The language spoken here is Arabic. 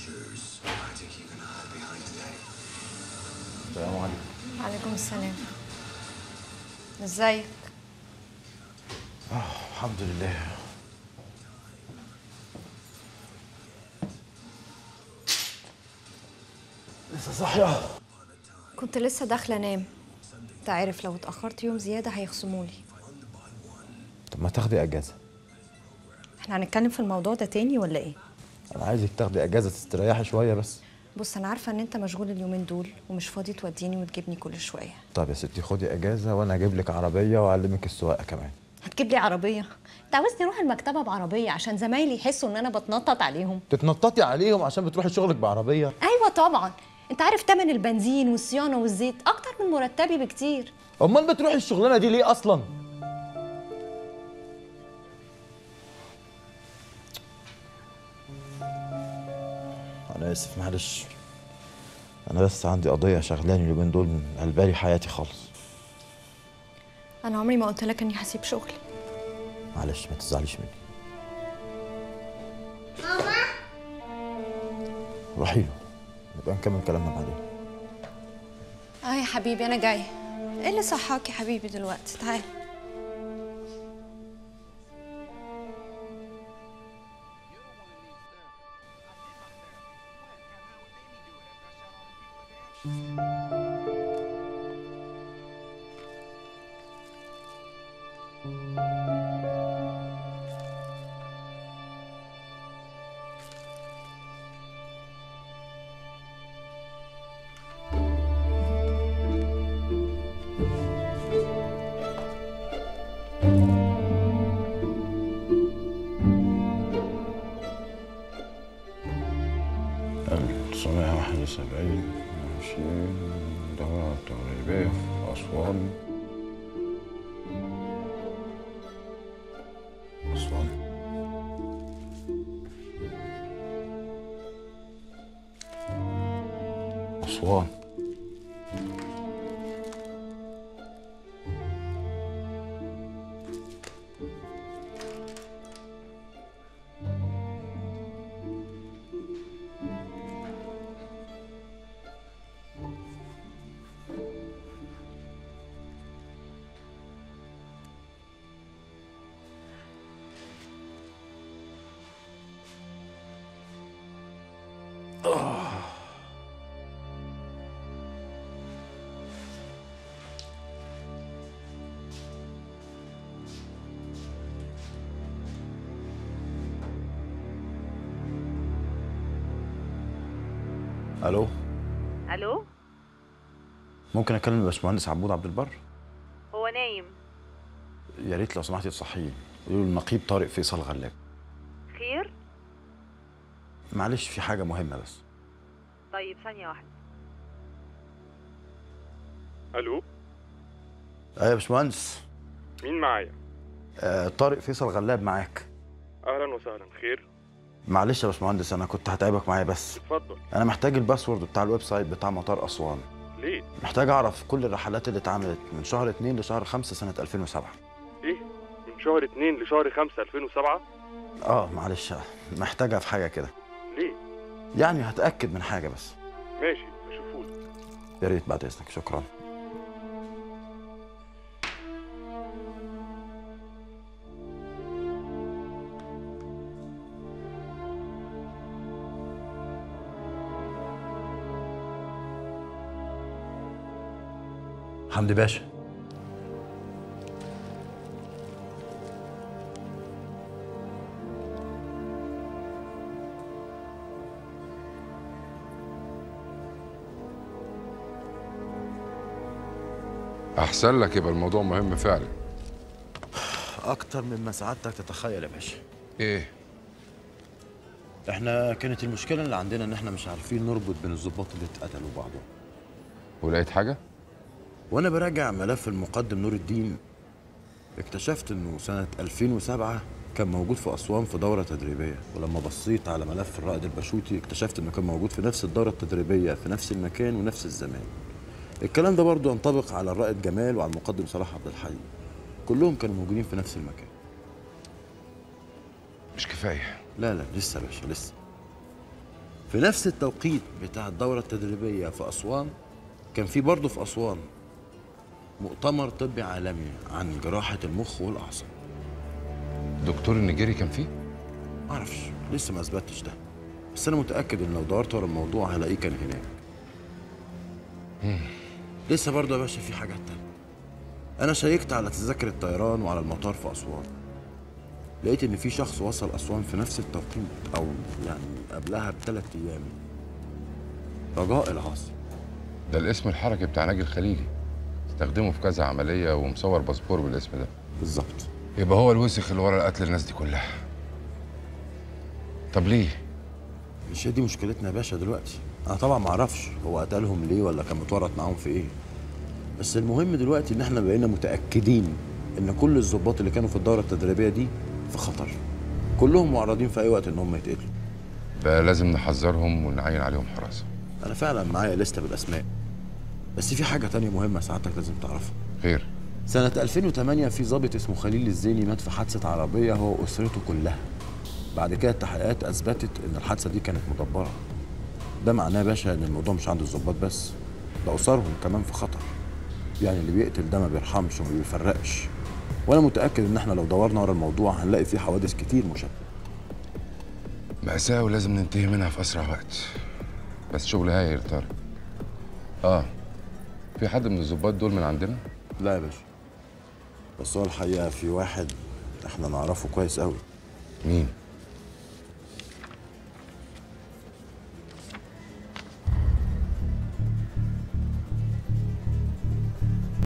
السلام عليكم. وعليكم السلام. ازيك؟ الحمد لله. لسه صاحية؟ كنت لسه داخله انام. انت عارف لو اتاخرت يوم زياده هيخصمولي. طب ما تاخدي اجازة. احنا هنتكلم في الموضوع ده تاني ولا ايه؟ انا عايزك تاخدي اجازة تستريحي شوية بس. بص انا عارفه ان انت مشغول اليومين دول ومش فاضي توديني وتجيبني كل شويه. طب يا ستي خدي اجازة وانا اجيب لك عربية واعلمك السواقة كمان. هتجيب لي عربيه؟ انت عاوزني اروح المكتبه بعربيه عشان زمايلي يحسوا ان انا بتنطط عليهم؟ تتنططي عليهم عشان بتروحي شغلك بعربية؟ ايوه طبعا. انت عارف تمن البنزين والصيانه والزيت اكتر من مرتبي بكتير. امال بتروحي الشغلانة دي ليه اصلا؟ انا اسف معلش. انا بس عندي قضية شغلاني اليومين دول قلبالي حياتي خالص. انا عمري ما قلت لك اني هسيب شغلي. معلش ما تزعليش مني. ماما. روحي له نبقى نكمل كلامنا بعدين. يا حبيبي انا جاي. ايه اللي صحاك يا حبيبي دلوقتي؟ تعال. دورة تغريبية في أسوان. أسوان. الو. الو. ممكن اكلم الباشمهندس عبود عبد البر؟ هو نايم. يا ريت لو سمحتي تصحيه. قولوا له النقيب طارق فيصل غلاب. خير؟ معلش في حاجه مهمه بس. طيب ثانية واحدة. الو. ايوه يا باشمهندس. مين معايا؟ طارق فيصل غلاب معاك. اهلا وسهلا. خير؟ معلش يا باشمهندس انا كنت هتعبك معايا بس. اتفضل. انا محتاج الباسورد بتاع الويب سايت بتاع مطار اسوان. ليه؟ محتاج اعرف كل الرحلات اللي اتعملت من شهر 2 لشهر 5 سنه 2007. ايه؟ من شهر 2 لشهر 5 2007؟ معلش محتاجها في حاجه كده. ليه؟ يعني هتاكد من حاجه بس. ماشي هشوفهولك. يا ريت بعد اذنك. شكرا. حمدي باشا. أحسن لك يبقى الموضوع مهم فعلا. أكتر مما سعادتك تتخيل يا باشا. إيه؟ إحنا كانت المشكلة اللي عندنا إن إحنا مش عارفين نربط بين الضباط اللي اتقتلوا بعضهم. ولقيت حاجة؟ وأنا براجع ملف المقدم نور الدين اكتشفت إنه سنة 2007 كان موجود في أسوان في دورة تدريبية، ولما بصيت على ملف الرائد البشوتي اكتشفت إنه كان موجود في نفس الدورة التدريبية في نفس المكان ونفس الزمان. الكلام ده برضه ينطبق على الرائد جمال وعلى المقدم صلاح عبد الحي، كلهم كانوا موجودين في نفس المكان. مش كفاية؟ لا لسه يا باشا لسه. في نفس التوقيت بتاع الدورة التدريبية في أسوان كان في برضه في أسوان مؤتمر طبي عالمي عن جراحة المخ والأعصاب. الدكتور النيجيري كان فيه؟ معرفش، لسه ما أثبتش ده، بس أنا متأكد إن لو دورت ورا الموضوع هلاقيه كان هناك. لسه برضه يا باشا في حاجات تانية. أنا شيكت على تذاكر الطيران وعلى المطار في أسوان، لقيت إن في شخص وصل أسوان في نفس التوقيت أو يعني قبلها ب3 أيام. رجاء العاصي. ده الاسم الحركي بتاع ناجي الخليلي، استخدمه في كذا عملية ومصور باسبور بالاسم ده. بالظبط. يبقى هو الوسخ اللي ورا قتل الناس دي كلها. طب ليه؟ مش هي دي مشكلتنا يا باشا دلوقتي. أنا طبعا معرفش هو قتلهم ليه ولا كان متورط معاهم في إيه، بس المهم دلوقتي إن إحنا بقينا متأكدين إن كل الضباط اللي كانوا في الدورة التدريبية دي في خطر، كلهم معرضين في أي وقت إن هم يتقتلوا. بقى لازم نحذرهم ونعين عليهم حراسة. أنا فعلا معايا لستة بالأسماء، بس في حاجة تانية مهمة سعادتك لازم تعرفها. خير؟ سنة 2008 في ضابط اسمه خليل الزيني مات في حادثة عربية هو وأسرته كلها. بعد كده التحقيقات أثبتت إن الحادثة دي كانت مدبرة. ده معناه يا باشا إن الموضوع مش عند الضباط بس، ده أسرهم كمان في خطر. يعني اللي بيقتل ده ما بيرحمش وما بيفرقش، وأنا متأكد إن إحنا لو دورنا ورا الموضوع هنلاقي فيه حوادث كتير مشابهة. مأساة ولازم ننتهي منها في أسرع وقت، بس شغل هايل طارق. في حد من الضباط دول من عندنا؟ لا يا باشا، بس هو الحقيقة في واحد إحنا نعرفه كويس أوي. مين؟